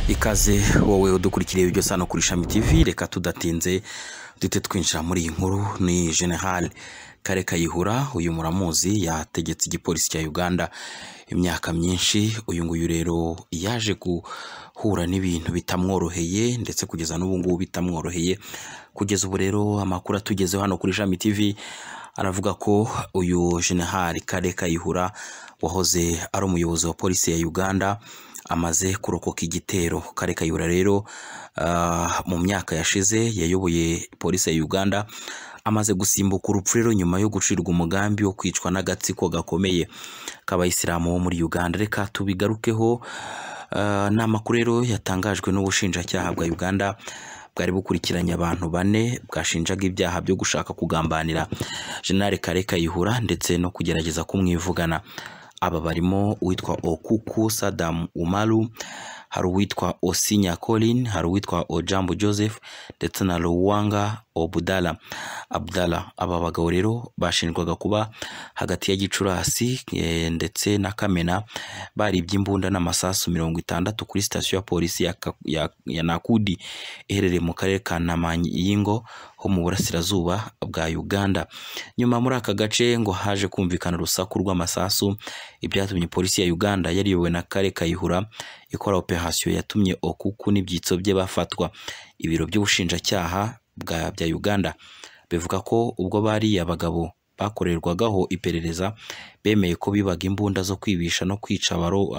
Ikaze wowe udukurikiriye ibyo sano kuri Shami TV, reka tudatinze dute twinjira muri iyi nkuru. Ni General Kale Kayihura, uyu muramuzi yategetse igipolisi cya Uganda imyaka myinshi. Uyu nguyu rero yaje guhura n'ibintu bitamworoheye ndetse kugeza n'ubu ngubu bitamworoheye. Kugeza ubu rero amakuru atugezeho hano kuri Shami TV aravuga ko uyu General Kale Kayihura wahoze ari umuyobozi wa polisi ya Uganda amaze kurokoka igitero. Kale Kayihura rero mu myaka yashize yayoboye polisi ya Uganda, amaze gusimbuka urupfu rero nyuma yo gucirwa umugambi wo kwicwa n'agatsiko gakomeye k'abayisilamu bo muri Uganda. Reka tubigarukeho. Ni amakuru rero yatangajwe n'ubushinjacyaha bwa Uganda bwari bukurikiranye abantu bane bwashinjaga ibyaha byo gushaka kugambanira General Kale Kayihura ndetse no kugerageza kumwivugana. Aba barimo uwitwa Okuku Saddam Umaru, hari uwitwa Osinya Colin, hari uwitwa Ojambo Joseph ndetse na Luwanga Abdallah. Aba bagabo rero bashinjwaga kuba hagati ya Gicurasi ndetse na Kamena baribye imbunda n'amasasu 60 kuri sitasiyo ya polisi ya Nakudi iherereye mu karere ka Namanyingo ho mu burasirazuba bwa Uganda. Nyuma muri aka gace ngo haje kumvikana urusaku rw'amasasu, ibyatumye polisi ya Uganda yariyobowe na Kale Kayihura ikora operation yatumye Okuku n'ibyitso bye bafatwa. Ibiro by'ubushinjacyaha bya Uganda bivuga ko ubwo bari abagabo bakorerwagaho iperereza bemeye ko bibaga imbunda zo kwibisha no kwica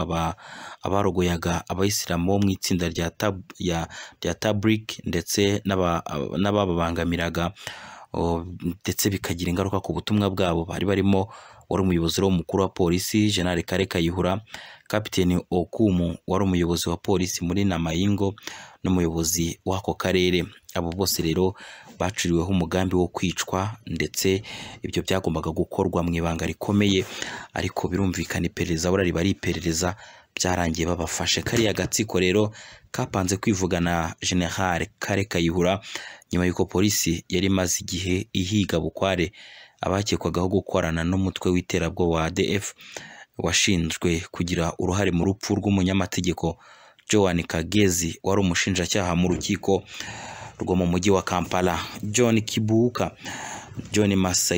abarogoyaga abayisilamu bo mu itsinda rya Tabligh ndetse n'abababangamiraga ndetse bikagira ingaruka ku butumwa bwabo. Bari barimo wari umuyobozi mukuru wa polisi General Kale Kayihura, Kapiteni Okumu wari umuyobozi wa polisi muri Namayingo n'umuyobozi w'ako karere. Abo bose rero baciriweho umugambi wo kwicwa ndetse ibyo byagombaga gukorwa mu ibanga rikomeye, ariko birumvikana iperereza riba ari iperereza, byarangiye babafashe. Kariya gatsiko rero kapanze kwivugana General Kale Kayihura nyuma y'uko polisi yari imaze igihe ihiga bukware abakekwagaho gukorana n'umutwe w'iterabwoba wa ADF washinjwe kugira uruhare mu rupfu rw'umunyamategeko Joan Kagezi wari umushinjacyaha mu rukiko rwo mu mujyi wa Kampala. John Kibuuka, John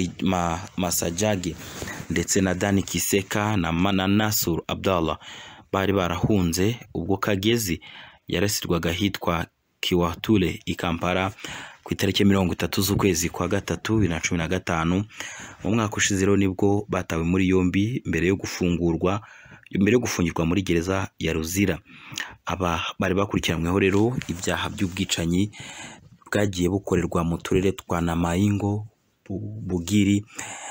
Masajagi ndetse na Dani Kiseka na Nasur Abdallah bari barahunze ubwo Kagezi yarasirwaga hitwa Kiwatule i Kampala ku itariki 30 z'ukwezi kwa gatatu 2015. Mu mwaka ushize rero nibwo batawe muri yombi mbere yo gufungirwa muri gereza ya Ruzira. Aba bari bakurikiranyweho rero ibyaha by'ubwicanyi bwagiye bukorerwa mu turere twa Namayingo, Bugiri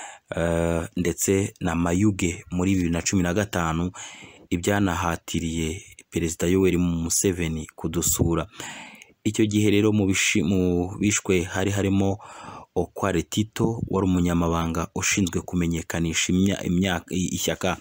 ndetse na Mayuge muri 2015, ibyanahatiriye Perezida Yoweri Museveni kudusura. Icyo gihe rero mu bishwe harimo Okware Tito wari umunyamabanga ushinzwe kumenyekanisha ishyaka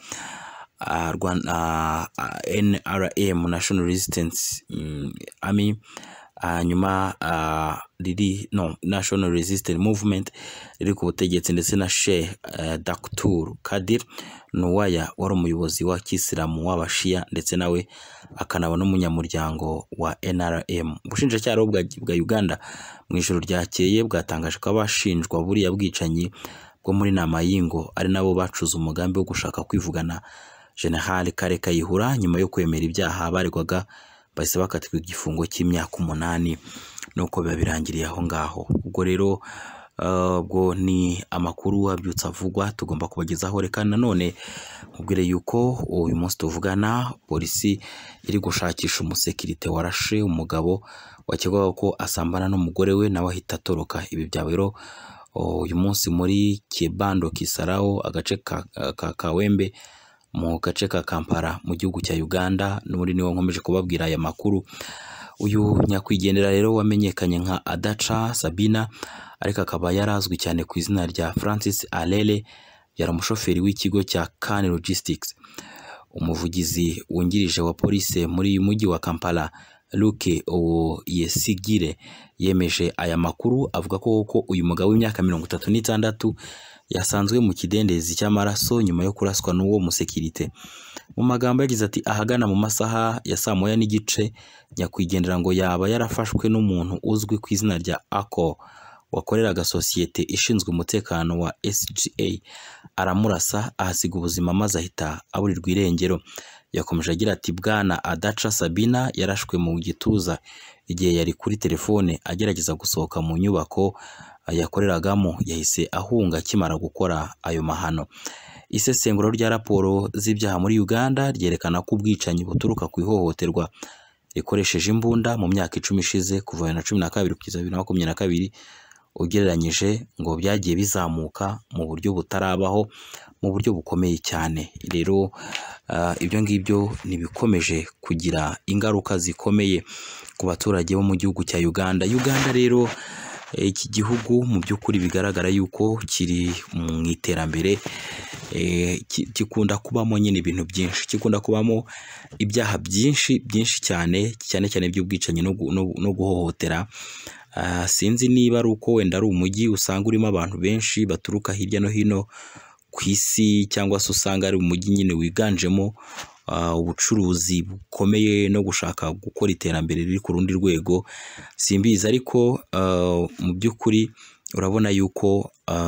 NRM, National Resistance Army, nyuma National Resistance Movement riri ku butegetsi, ndetse na Sheikh Dr. Kadir Nuwaya wari umuyobozi wa Kisilamu w'Abashia ndetse nawe akanaba n'umunyamuryango wa NRM. Ubushinjacyaha bwa Uganda mu ijoro ryakeye bwatangaje ko abashinjwa buriya bwicanyi bwo muri Namayingo ari nabo bacuze umugambi wo gushaka kwivugana General Kale Kayihura. Nyuma yo kwemera ibyaha baregwaga bahise bakatirwa igifungo cy'imyaka 8, nuko biba birangiriye aho ngaho. Ubwo rero ubwo ni amakuru abyutsa avugwa tugomba kubagezaho. Reka nanone nkubwire yuko uyu munsi tuvugana polisi iri gushakisha umusekirite warashe umugabo wakekwaga ko asambana n'umugore we nawe ahita atoroka. Ibi byawe rero uyu munsi muri Kibando Kisaraho, agace ka Kawembe mu gace ka Kampala mu gihugu cya Uganda. N'ubundi niwo nkomeje kubabwira aya makuru. Uyu nyakwigendera rero wamenyekanye nka Adacha Sabina, ariko akaba yarazwi cyane ku izina rya Francis Alele, yari umushoferi w'ikigo cya Kane Logistics. Umuvugizi wungirije wa polisi muri uyu mujyi wa Kampala, Luke Oyesigire, yemeje aya makuru avuga ko uyu mugabo w'imyaka 36 yasanzwe mu kidendezi cy'amaraso nyuma yo kuraswa n'uwo musekirite. Mu magambo yagize ati ahagana mu masaha ya saa moya n'igice nyakwigendera ngo yaba yarafashwe n'umuntu uzwi ku izina rya Ako wakoreraga sosiyete ishinzwe umutekano wa SGA aramurasa ahasiga ubuzima maze ahita aburirwa irengero. Yakomeje agira ati Bwana Adacha Sabina yarashwe mu gituza igihe yari kuri telefone agerageza gusohoka mu nyubako yakoreragamo, yahise ahunga akimara gukora ayo mahano. Isesenguro rya raporo z'ibyaha muri Uganda ryerekana ko ubwicanyi buturuka ku ihohoterwa rikoresheje imbunda mu myaka 10 ishize kuva 2012 kugeza 2022 ugereranyije ngo byagiye bizamuka mu buryo butarabaho, mu buryo bukomeye cyane. Rero ibyo ngibyo nibikomeje kugira ingaruka zikomeye ku baturage bo mu gihugu cya Uganda. Uganda rero iki gihugu mu by'ukuri bigaragara yuko kiri mu iterambere, kikunda kubamo nyine ibintu byinshi, kikunda kubamo ibyaha byinshi cyane by'ubwicanyi no guhohotera. Sinzi niba ari uko wenda ari umujyi usanga urimo abantu benshi baturuka hirya no hino ku isi, cyangwa se usanga ari umujyi nyine wiganjemo ubucuruzi bukomeye no gushaka gukora iterambere riri ku rundi rwego, simbizi. Ariko mu by'ukuri urabona yuko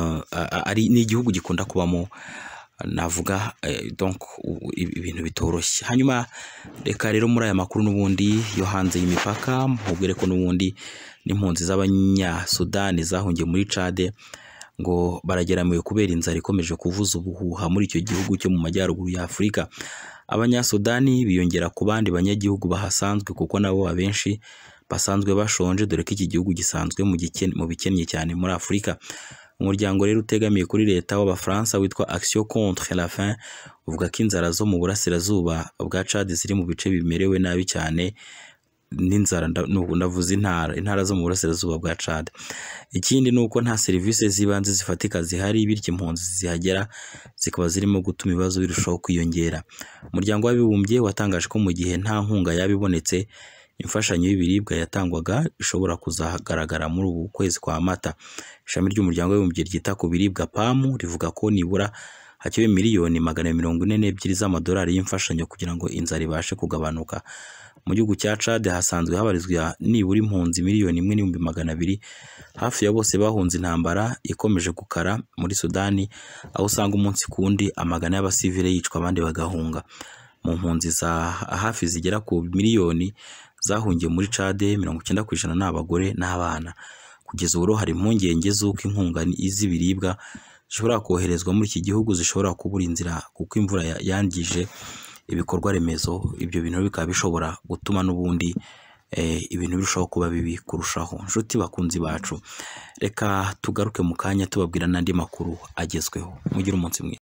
ari n'igihugu gikunda kubamo navuga donc ibintu bitoroshye. Hanyuma reka rero muri aya makuru n'ubundi yo hanze y'imipaka mubwire ko n'ubundi n'impunzi z'abanyasudani zahungiye muri Chad ngo barageramiwe kubera inzara ikomeje kuvuza ubuhuha muri icyo gihugu cyo mu majyaruguru ya Afurika. Abanyasudani biyongera ku bandi banyagihugu bahasanzwe kuko nabo abenshi basanzwe bashonje, dore ko iki gihugu gisanzwe mu bikennye cyane muri Afurika. Umuryango rero utegamiye kuri leta w'Abafaransa witwa Action contre la faim uvuga ko inzara zo mu burasirazuba bwa Chad ziri mu bice bimerewe nabi cyane n'inzara. Ndavuze intara zo mu burasirazuba bwa Chad. Ikindi nuko nta serivisi z'ibanze zifatika zihari, bityo impunzi zihagera zikaba zirimo gutuma ibibazo birushaho kwiyongera. Umuryango w'abibumbye watangaje ko mu gihe nta nkunga yabibonetse imfashanyo y'ibiribwa yatangwaga ishobora kuzagaragara muri ubu kwezi kwa Mata. Ishami ry'umuryango w'abibumbye ryita ku biribwa PAM rivuga ko nibura hakenewe miliyoni 442 z'amadolari y'imfashanyo kugira ngo inzara ibashe kugabanuka. Mu gihugu cya Chad hasanzwe habarizwa nibura impunzi 1,200,000, hafi ya bose bahunze intambara ikomeje gukara muri Sudani, aho usanga umunsi kundi amagana y'abasivile yicwa abandi bagahunga. Mu mpunzi za hafi zigera ku miliyoni zahungiye muri Chad 90% n'abagore n'abana. Kugeza ubu hari impungenge z'uko inkunga z'ibiribwa zishobora koherezwa muri iki gihugu zishobora kubura inzira kuko imvura yangije ibikorwa remezo. Ibyo bintu bikaba bishobora gutuma n'ubundi ibintu birushaho kuba bibi kurushaho. Nshuti bakunzi bacu, reka tugaruke mu kanya tubabwira n'andi makuru agezweho. Mugire umunsi mwiza.